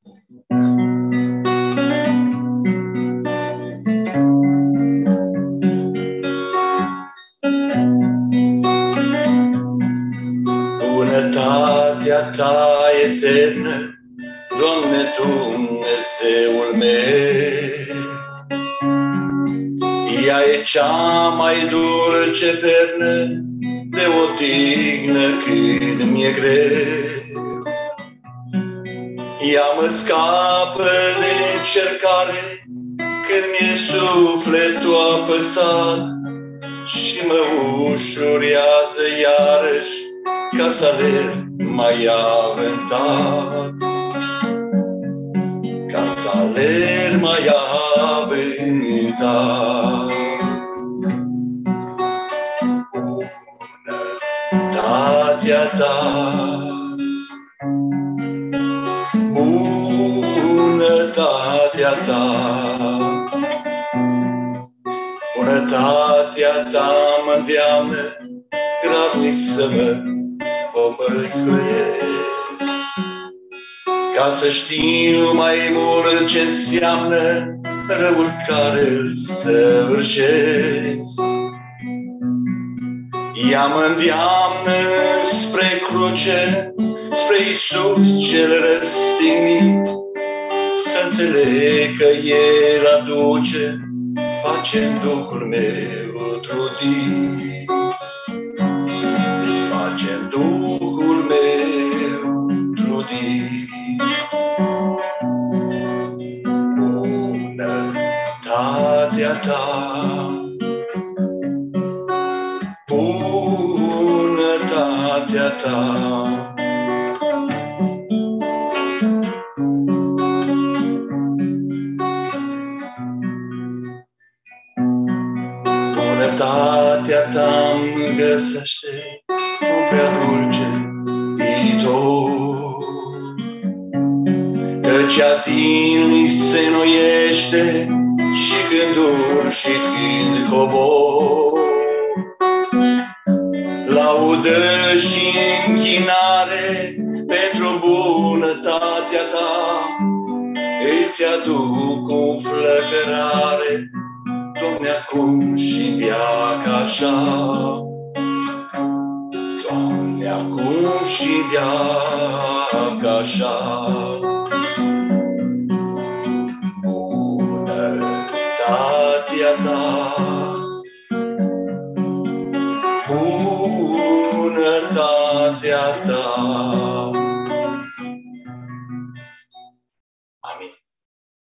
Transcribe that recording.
Bunătatea Ta eternă, Doamne Dumnezeul meu, ea e cea mai dulce pernă de odihnă când mi-e greu. Ea mă scapă de încercare când mi-e sufletul apăsat și mă ușurează iarăși ca să alerg mai avântat. Ca să alerg mai avântat. Bunătatea Ta, bunătatea Ta, bunătatea Ta mă îndeamnă grabnic să mă pomăhăiesc. Ca să știu mai mult ce înseamnă răul care îl săvârșesc. Ea mă îndeamnă spre cruce, spre Iisus cel răstignit, să înțeleg că El aduce pace în Duhul meu trudit. Pace în Duhul meu trudit. Bunătatea Ta, bunătatea Ta, bunătatea Ta-mi găsește un prea dulce viitor, căci ea zilnic se înnoiește și când urc și când cobor. Laudă și închinare pentru bunătatea Ta, îți aduc cu flăcărare, Doamne, acum și veac așa. Doamne, acum și veac așa. Bunătatea Ta, bunătatea Ta. Amin.